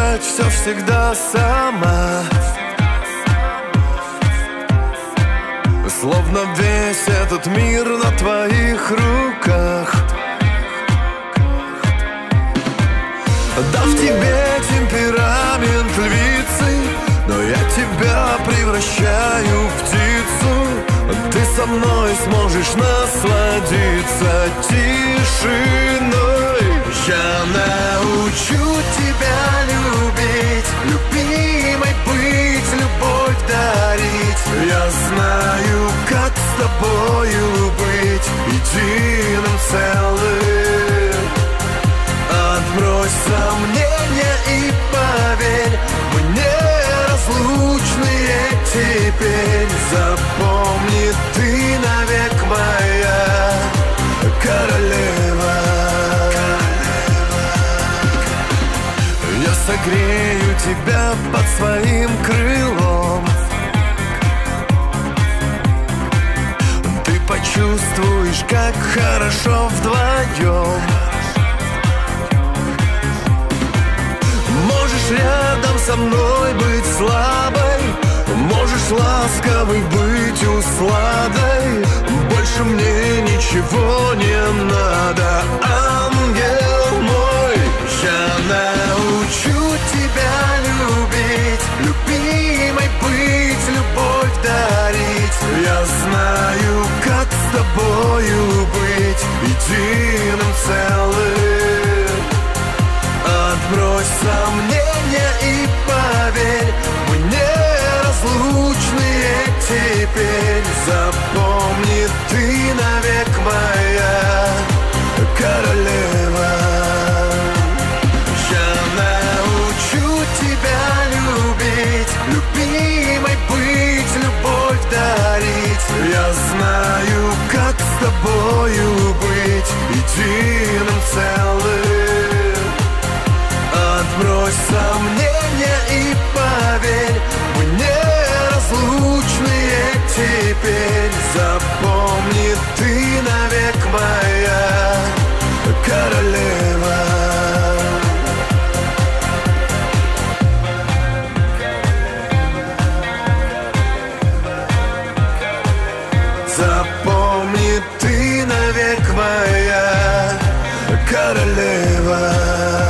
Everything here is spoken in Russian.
решать все всегда сама. Словно весь этот мир на твоих руках. Дав тебе темперамент львицы, но я тебя превращаю в птицу. Ты со мной сможешь насладиться тишиной. Я научу тебя любить, любимой быть, любовь дарить. Я знаю, как с тобою быть единым целым. Отбрось сомнения и поверь, мы неразлучные теперь. Запомни, ты навек моя королева. Я согрею тебя под своим крылом. Ты почувствуешь, как хорошо вдвоем. Можешь рядом со мной быть слабой, можешь ласковой быть усладой. Больше мне ничего не надо, ангел мой. Я научу тебя любить, любимой быть, любовь дарить. Я знаю, как с тобою быть единым целым. Отбрось сомнения и поверь, мы неразлучные теперь. Запомни, ты навек моя королева. Я научу тебя любить, любимой быть, любовь дарить. Я знаю, как с тобою быть единым целым. Отбрось сомнения и поверь, мы неразлучные теперь. Запомни, ты навек моя королева. Запомни, ты навек моя королева.